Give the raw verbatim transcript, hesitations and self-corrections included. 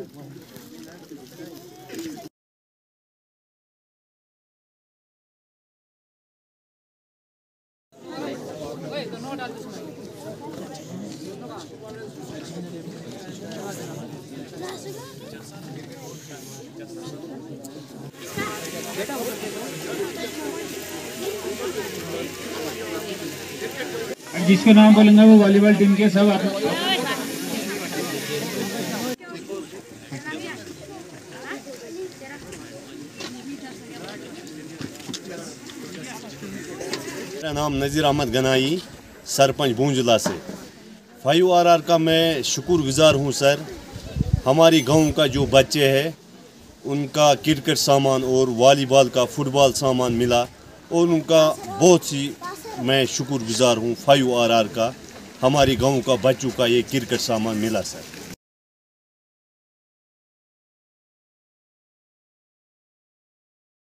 जिसको नाम बोलेंगे वो वॉलीबॉल टीम के सब आप मेरा नाम नज़ीर अहमद गनाई, सरपंच भूंजला से। फाइव आर आर का मैं शुक्रगुजार हूं सर। हमारी गांव का जो बच्चे हैं उनका क्रिकेट सामान और वॉलीबॉल का फुटबॉल सामान मिला और उनका बहुत सी मैं शुक्रगुजार हूं फाइव आर आर का। हमारी गांव का बच्चों का ये क्रिकेट सामान मिला सर।